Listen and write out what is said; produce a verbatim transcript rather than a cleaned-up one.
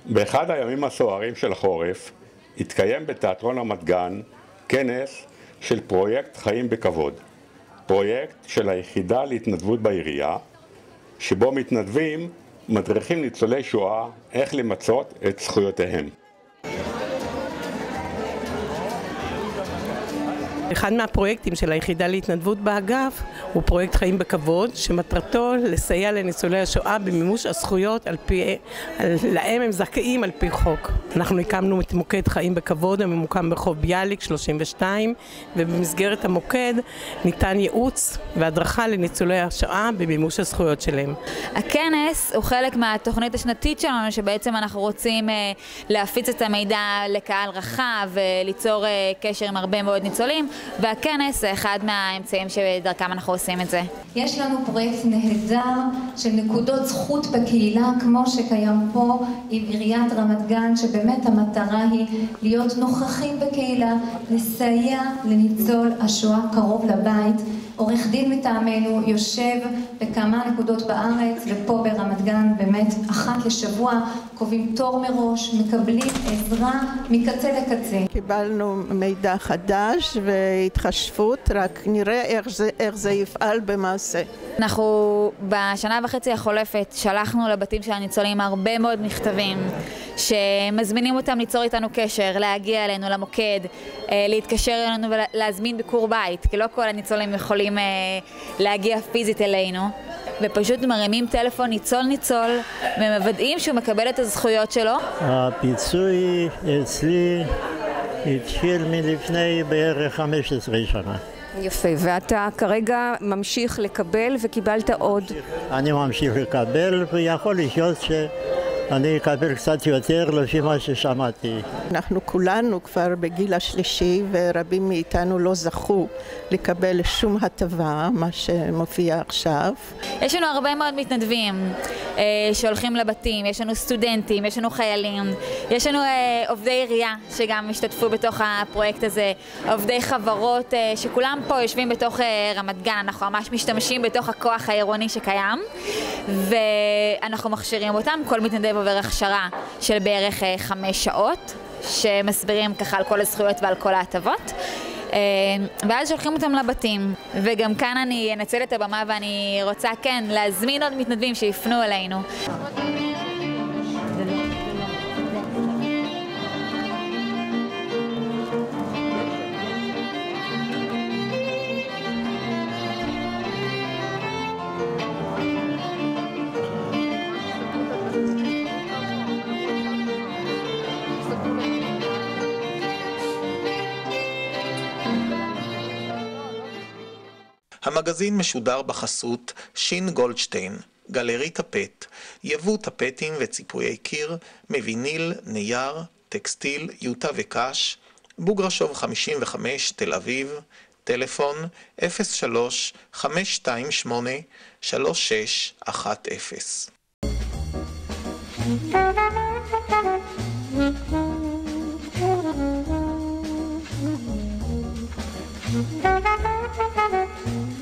באחד הימים הסוערים של החורף התקיים בתיאטרון רמת גן כנס של פרויקט חיים בכבוד, פרויקט של היחידה להתנדבות בעירייה, שבו מתנדבים מדריכים ניצולי שואה איך למצות את זכויותיהם. אחד מהפרויקטים של היחידה להתנדבות באגף הוא פרויקט חיים בכבוד, שמטרתו לסייע לניצולי השואה במימוש הזכויות על פי, על, להם הם זכאים על פי חוק. אנחנו הקמנו את מוקד חיים בכבוד הממוקם ברחוב ביאליק שלושים ושתיים, ובמסגרת המוקד ניתן ייעוץ והדרכה לניצולי השואה במימוש הזכויות שלהם. הכנס הוא חלק מהתוכנית השנתית שלנו, שבעצם אנחנו רוצים להפיץ את המידע לקהל רחב וליצור קשר עם הרבה מאוד ניצולים, והכנס זה אחד מהאמצעים שדרכם אנחנו עושים את זה. יש לנו פרויקט נהדר של נקודות זכות בקהילה, כמו שקיים פה עם עיריית רמת גן, שבאמת המטרה היא להיות נוכחים בקהילה, לסייע לניצול השואה קרוב לבית. עורך דין מטעמנו יושב בכמה נקודות בארץ, ופה ברמת גן באמת אחת לשבוע קובעים תור מראש, מקבלים עזרה מקצה לקצה. קיבלנו מידע חדש והתחשבות, רק נראה איך זה, איך זה יפעל במעשה. אנחנו בשנה וחצי החולפת שלחנו לבתים של הניצולים הרבה מאוד מכתבים שמזמינים אותם ליצור איתנו קשר, להגיע אלינו למוקד, להתקשר אלינו ולהזמין ביקור בית, כי לא כל הניצולים יכולים להגיע פיזית אלינו, ופשוט מרימים טלפון ניצול ניצול ומוודאים שהוא מקבל את הזכויות שלו. הפיצוי אצלי התחיל מלפני בערך חמש עשרה שנה. יפה, ואתה כרגע ממשיך לקבל וקיבלת עוד? אני ממשיך לקבל, ויכול להיות שאני אקבל קצת יותר לפי מה ששמעתי. אנחנו כולנו כבר בגיל השלישי, ורבים מאיתנו לא זכו לקבל שום הטבה, מה שמופיע עכשיו. יש לנו הרבה מאוד מתנדבים אה, שהולכים לבתים, יש לנו סטודנטים, יש לנו חיילים, יש לנו אה, עובדי עירייה שגם השתתפו בתוך הפרויקט הזה, עובדי חברות אה, שכולם פה יושבים בתוך אה, רמת גן. אנחנו ממש משתמשים בתוך הכוח העירוני שקיים, ואנחנו מכשירים אותם. כל מתנדב עובר הכשרה של בערך אה, חמש שעות, שמסבירים ככה על כל הזכויות ועל כל ההטבות, ואז שולחים אותם לבתים. וגם כאן אני אנצל את הבמה ואני רוצה כן להזמין עוד מתנדבים שיפנו אלינו. המגזין משודר בחסות שין גולדשטיין, גלרי טפט, יבוא טפטים וציפויי קיר, מוויניל, נייר, טקסטיל, יוטה וקש, בוגרשוב חמישים וחמש, תל אביב, טלפון אפס שלוש חמש שתיים שמונה שלוש שש אחת אפס. Thank you.